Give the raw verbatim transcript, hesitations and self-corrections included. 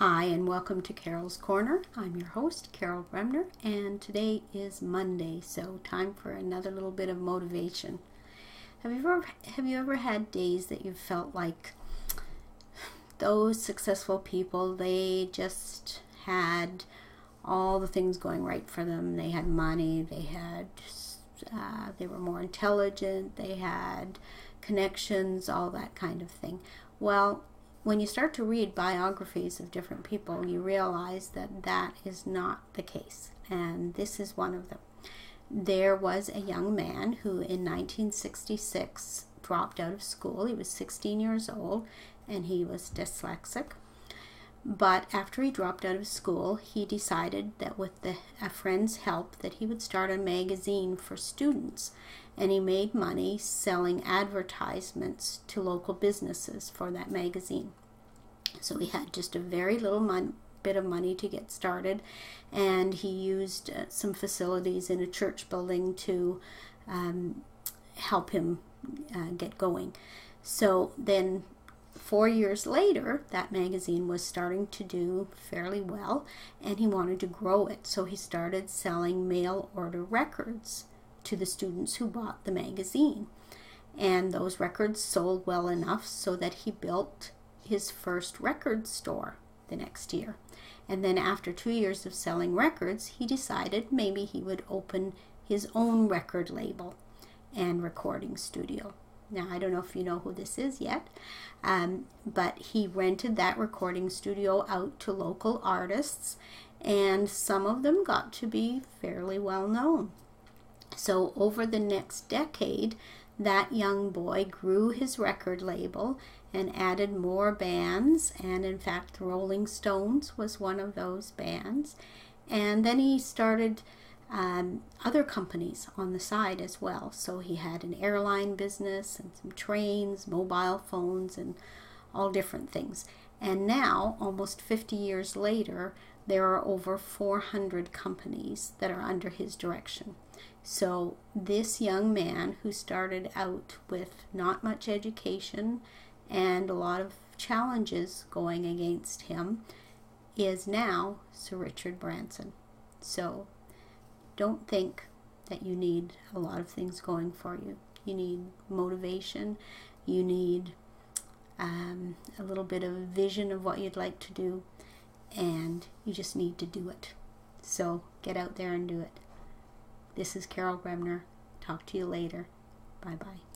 Hi and welcome to Carol's Corner. I'm your host, Carol Bremner, and today is Monday, so time for another little bit of motivation. Have you ever have you ever had days that you felt like those successful people, they just had all the things going right for them? They had money, they had uh, they were more intelligent, they had connections, all that kind of thing. Well, when you start to read biographies of different people, you realize that that is not the case, and this is one of them. There was a young man who in nineteen sixty-six dropped out of school. He was sixteen years old and he was dyslexic. But after he dropped out of school, he decided that with the, a friend's help that he would start a magazine for students. And he made money selling advertisements to local businesses for that magazine. So he had just a very little mon- bit of money to get started, and he used uh, some facilities in a church building to um, help him uh, get going. So then four years later, that magazine was starting to do fairly well, and he wanted to grow it. So he started selling mail order records to the students who bought the magazine. And those records sold well enough so that he built his first record store the next year. And then after two years of selling records, he decided maybe he would open his own record label and recording studio. Now, I don't know if you know who this is yet, um, but he rented that recording studio out to local artists, and some of them got to be fairly well known. So over the next decade, that young boy grew his record label and added more bands, and in fact, the Rolling Stones was one of those bands. And then he started um, other companies on the side as well. So he had an airline business and some trains, mobile phones, and all different things. And now, almost fifty years later, there are over four hundred companies that are under his direction. So this young man who started out with not much education and a lot of challenges going against him is now Sir Richard Branson. So don't think that you need a lot of things going for you. You need motivation. You need um, a little bit of a vision of what you'd like to do, and you just need to do it. So get out there and do it. This is Carol Bremner. Talk to you later. Bye-bye.